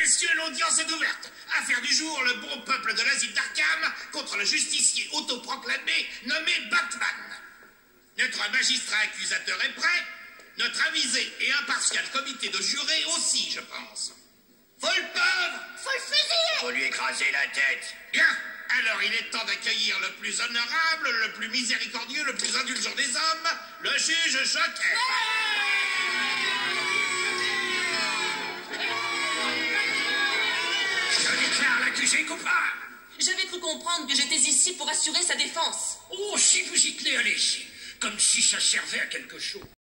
messieurs, l'audience est ouverte. Affaire du jour, le bon peuple de l'asile d'Arkham contre le justicier autoproclamé nommé Batman. Notre magistrat accusateur est prêt. Notre avisé et impartial comité de jurés aussi, je pense. Faut le pauvre! Faut le fusiller! Faut lui écraser la tête. Bien. Alors il est temps d'accueillir le plus honorable, le plus miséricordieux, le plus indulgent des hommes, le juge Joker. Je déclare l'accusé coupable. J'avais cru comprendre que j'étais ici pour assurer sa défense. Oh, si vous y tenez, allez-y. Comme si ça servait à quelque chose.